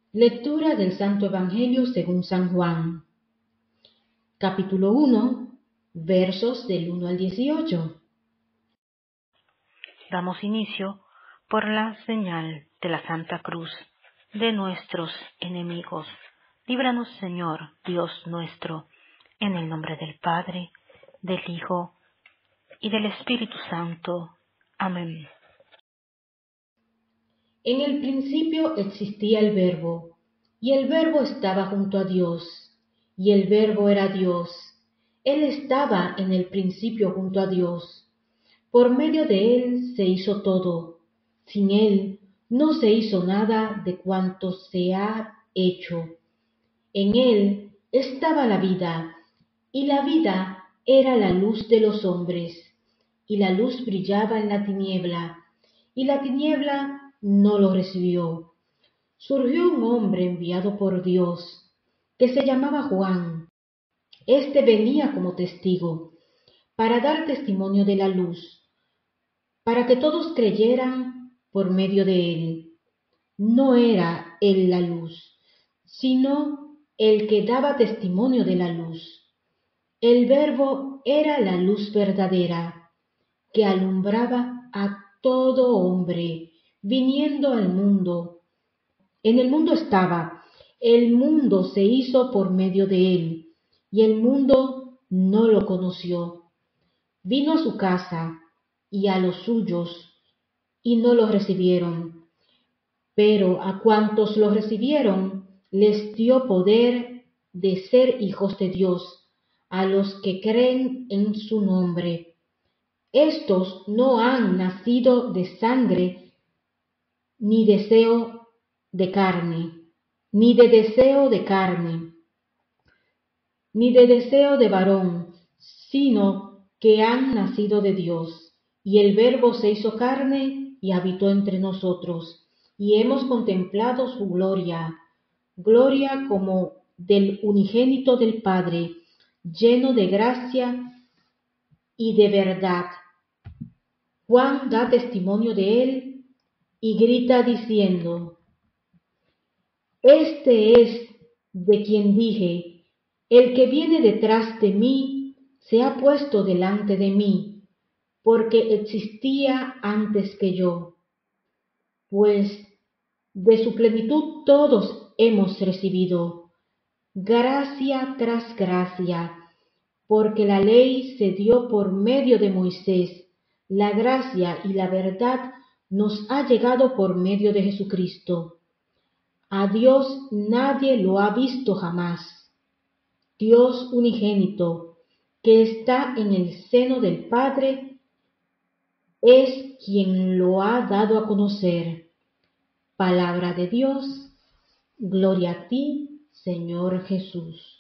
Lectura del Santo Evangelio según San Juan. Capítulo 1, versos del 1 al 18. Damos inicio por la señal de la Santa Cruz de nuestros enemigos. Líbranos, Señor, Dios nuestro, en el nombre del Padre, del Hijo y del Espíritu Santo. Amén. En el principio existía el Verbo, y el Verbo estaba junto a Dios, y el Verbo era Dios. Él estaba en el principio junto a Dios. Por medio de él se hizo todo. Sin él no se hizo nada de cuanto se ha hecho. En él estaba la vida, y la vida era la luz de los hombres. Y la luz brillaba en la tiniebla, y la tiniebla no lo recibió. Surgió un hombre enviado por Dios, que se llamaba Juan. Este venía como testigo, para dar testimonio de la luz, para que todos creyeran por medio de él. No era él la luz, sino el que daba testimonio de la luz. El Verbo era la luz verdadera, que alumbraba a todo hombre, viniendo al mundo. En el mundo estaba, el mundo se hizo por medio de él, y el mundo no lo conoció. Vino a su casa, y a los suyos, y no lo recibieron. Pero a cuantos lo recibieron, les dio poder de ser hijos de Dios, a los que creen en su nombre. Estos no han nacido de sangre, ni deseo de carne, ni de deseo de carne, ni de deseo de varón, sino que han nacido de Dios. Y el Verbo se hizo carne y habitó entre nosotros, y hemos contemplado su gloria, gloria como del unigénito del Padre, lleno de gracia y de verdad. Juan da testimonio de él y grita diciendo: Este es de quien dije, el que viene detrás de mí se ha puesto delante de mí, porque existía antes que yo. Pues de su plenitud todos hemos recibido, gracia tras gracia, porque la ley se dio por medio de Moisés, la gracia y la verdad nos ha llegado por medio de Jesucristo. A Dios nadie lo ha visto jamás. Dios unigénito, que está en el seno del Padre, es quien lo ha dado a conocer. Palabra de Dios, gloria a ti, Señor Jesús.